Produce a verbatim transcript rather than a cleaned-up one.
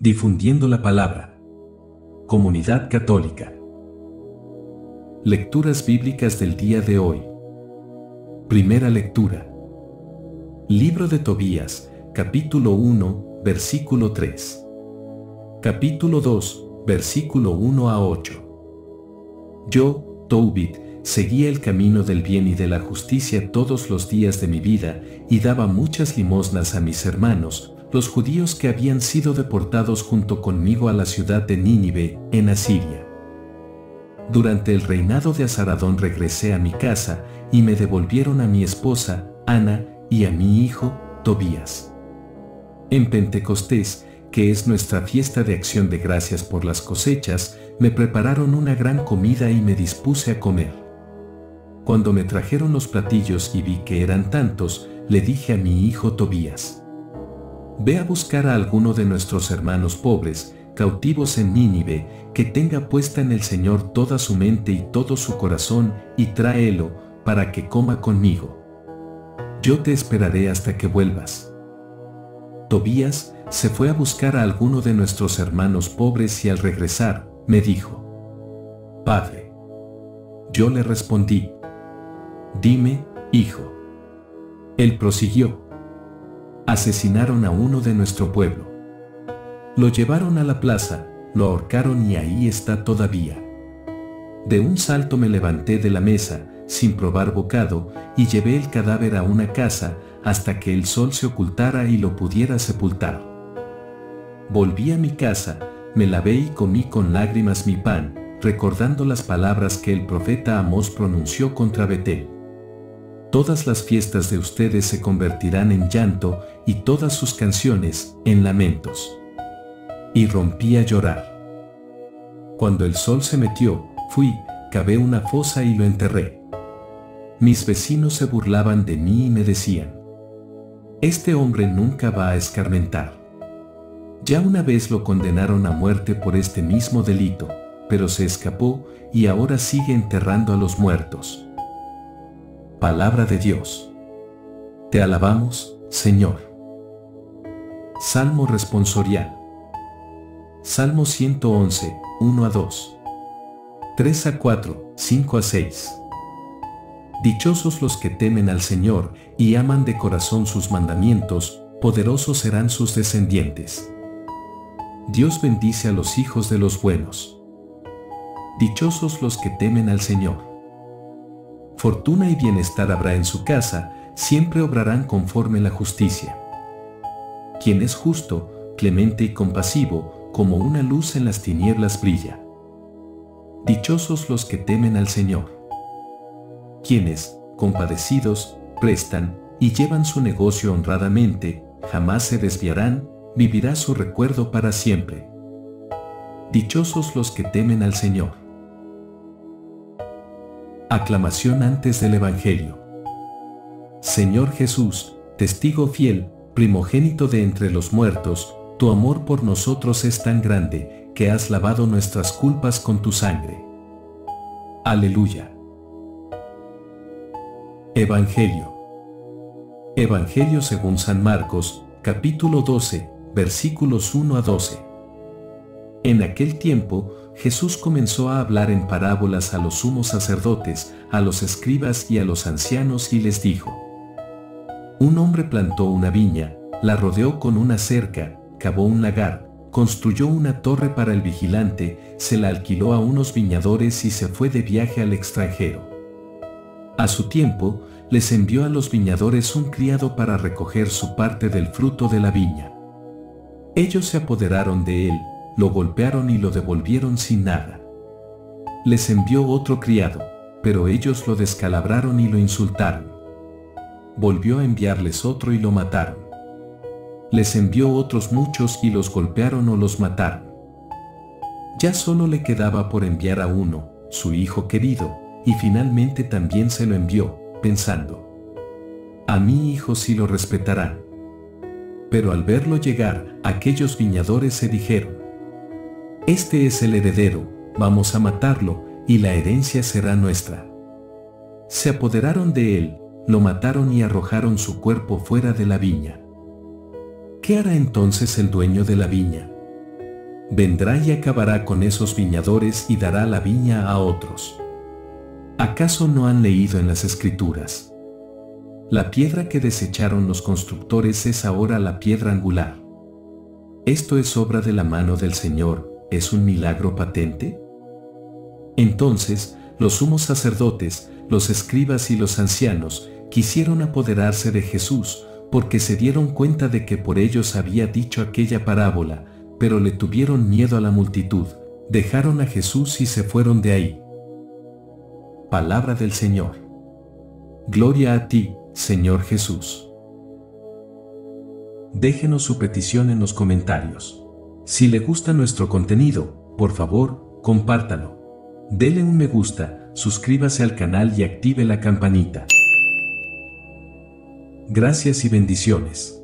Difundiendo la palabra. Comunidad Católica. Lecturas bíblicas del día de hoy. Primera lectura. Libro de Tobías, capítulo uno, versículo tres. Capítulo dos, versículo uno a ocho. Yo, Tobit, seguía el camino del bien y de la justicia todos los días de mi vida y daba muchas limosnas a mis hermanos, los judíos que habían sido deportados junto conmigo a la ciudad de Nínive, en Asiria. Durante el reinado de Azaradón regresé a mi casa y me devolvieron a mi esposa, Ana, y a mi hijo, Tobías. En Pentecostés, que es nuestra fiesta de acción de gracias por las cosechas, me prepararon una gran comida y me dispuse a comer. Cuando me trajeron los platillos y vi que eran tantos, le dije a mi hijo Tobías: Ve a buscar a alguno de nuestros hermanos pobres, cautivos en Nínive, que tenga puesta en el Señor toda su mente y todo su corazón, y tráelo, para que coma conmigo. Yo te esperaré hasta que vuelvas. Tobías se fue a buscar a alguno de nuestros hermanos pobres y al regresar, me dijo: Padre. Yo le respondí: Dime, hijo. Él prosiguió: Asesinaron a uno de nuestro pueblo. Lo llevaron a la plaza, lo ahorcaron y ahí está todavía. De un salto me levanté de la mesa, sin probar bocado, y llevé el cadáver a una casa, hasta que el sol se ocultara y lo pudiera sepultar. Volví a mi casa, me lavé y comí con lágrimas mi pan, recordando las palabras que el profeta Amós pronunció contra Betel. Todas las fiestas de ustedes se convertirán en llanto y todas sus canciones en lamentos. Y rompí a llorar. Cuando el sol se metió, fui, cavé una fosa y lo enterré. Mis vecinos se burlaban de mí y me decían: Este hombre nunca va a escarmentar. Ya una vez lo condenaron a muerte por este mismo delito, pero se escapó y ahora sigue enterrando a los muertos. Palabra de Dios. Te alabamos, Señor. Salmo responsorial. Salmo ciento once, uno a dos. tres a cuatro, cinco a seis. Dichosos los que temen al Señor y aman de corazón sus mandamientos, poderosos serán sus descendientes. Dios bendice a los hijos de los buenos. Dichosos los que temen al Señor. Fortuna y bienestar habrá en su casa, siempre obrarán conforme la justicia. Quien es justo, clemente y compasivo, como una luz en las tinieblas brilla. Dichosos los que temen al Señor. Quienes, compadecidos, prestan y llevan su negocio honradamente, jamás se desviarán, vivirá su recuerdo para siempre. Dichosos los que temen al Señor. Aclamación antes del Evangelio. Señor Jesús, testigo fiel, primogénito de entre los muertos, tu amor por nosotros es tan grande, que has lavado nuestras culpas con tu sangre. Aleluya. Evangelio. Evangelio según San Marcos, capítulo doce, versículos uno a doce. En aquel tiempo, Jesús comenzó a hablar en parábolas a los sumos sacerdotes, a los escribas y a los ancianos y les dijo: Un hombre plantó una viña, la rodeó con una cerca, cavó un lagar, construyó una torre para el vigilante, se la alquiló a unos viñadores y se fue de viaje al extranjero. A su tiempo, les envió a los viñadores un criado para recoger su parte del fruto de la viña. Ellos se apoderaron de él, lo golpearon y lo devolvieron sin nada. Les envió otro criado, pero ellos lo descalabraron y lo insultaron. Volvió a enviarles otro y lo mataron. Les envió otros muchos y los golpearon o los mataron. Ya solo le quedaba por enviar a uno, su hijo querido, y finalmente también se lo envió, pensando: A mi hijo sí lo respetarán. Pero al verlo llegar, aquellos viñadores se dijeron: Este es el heredero, vamos a matarlo, y la herencia será nuestra. Se apoderaron de él, lo mataron y arrojaron su cuerpo fuera de la viña. ¿Qué hará entonces el dueño de la viña? Vendrá y acabará con esos viñadores y dará la viña a otros. ¿Acaso no han leído en las Escrituras? La piedra que desecharon los constructores es ahora la piedra angular. ¿Esto es obra de la mano del Señor? ¿Es un milagro patente? Entonces, los sumos sacerdotes, los escribas y los ancianos quisieron apoderarse de Jesús, porque se dieron cuenta de que por ellos había dicho aquella parábola, pero le tuvieron miedo a la multitud, dejaron a Jesús y se fueron de ahí. Palabra del Señor. Gloria a ti, Señor Jesús. Déjenos su petición en los comentarios. Si le gusta nuestro contenido, por favor, compártalo. Dele un me gusta, suscríbase al canal y active la campanita. Gracias y bendiciones.